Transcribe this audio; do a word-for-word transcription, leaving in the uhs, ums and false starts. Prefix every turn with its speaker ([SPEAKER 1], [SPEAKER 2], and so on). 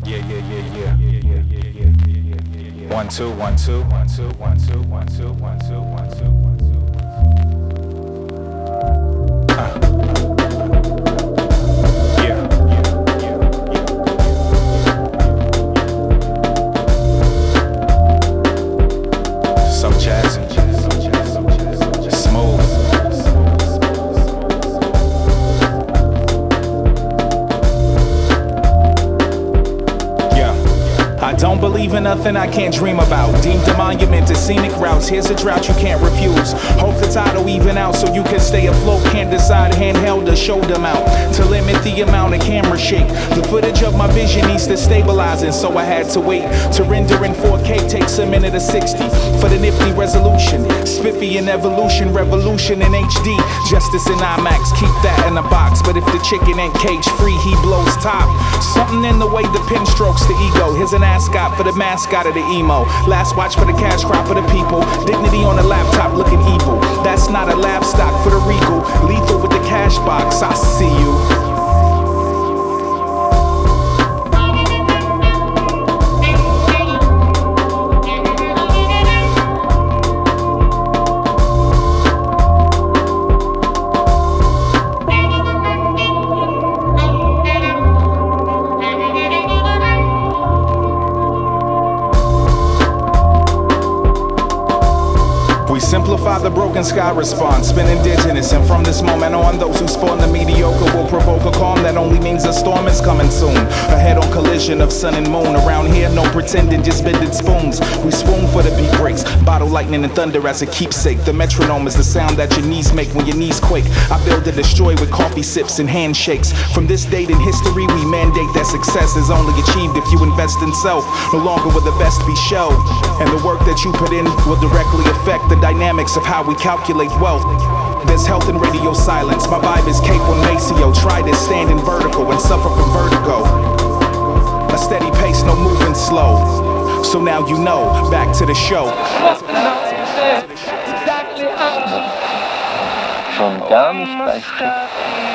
[SPEAKER 1] Yeah, yeah, yeah, yeah, yeah, yeah, yeah, yeah, yeah, yeah. One, two, one, two, one, two, one, two, one, two, one, two, one, two, one, two. Uh. Yeah, yeah, yeah, yeah. So jazzy, so jazzy, so jazzy, smooth. I don't believe in nothing I can't dream about. Deemed a monument to scenic routes. Here's a drought you can't refuse. Hope the tide will even out so you can stay afloat. Can't decide handheld or shoulder mount to limit the amount of camera shake. The footage of my vision needs to stabilize, and so I had to wait. To render in four K takes a minute or sixty for the nifty resolution. Spiffy in evolution, revolution in H D. Justice in IMAX, keep that in a box. But if the chicken ain't cage free, he blows top. Something in the way the pen strokes the ego. Here's an Ascot for the mascot of the emo. Last watch for the cash crop of the people. Dignity on the laptop looking evil. That's not a laugh stock for the regal. Lethal with the cash box, I see you. We simplify the broken sky response, spin indigenous, and from this moment on, those who spawn the mediocre will provoke a calm that only means a storm is coming soon. A head-on collision of sun and moon. Around here, no pretending, just bended spoons. We swoon for the beat breaks, bottle lightning and thunder as a keepsake. The metronome is the sound that your knees make when your knees quake. I build and destroy with coffee sips and handshakes. From this date in history, we mandate that success is only achieved if you invest in self. No longer will the best be shelved, and the work that you put in will directly affect the dynamics of how we calculate wealth. There's health in radio silence. My vibe is Cape on Maceo. Try this standing vertical and suffer from vertigo. A steady pace, no moving slow. So now you know, back to the show.
[SPEAKER 2] Schon gar nicht bei